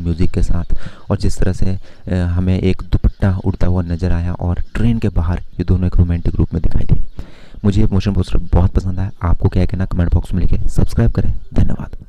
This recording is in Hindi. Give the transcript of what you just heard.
म्यूज़िक के साथ, और जिस तरह से हमें एक दुपट्टा उड़ता हुआ नज़र आया और ट्रेन के बाहर ये दोनों एक रोमांटिक रूप में दिखाई दिए। मुझे ये मोशन पोस्टर बहुत पसंद आया। आपको क्या कहना कमेंट बॉक्स में लिखें। सब्सक्राइब करें। धन्यवाद।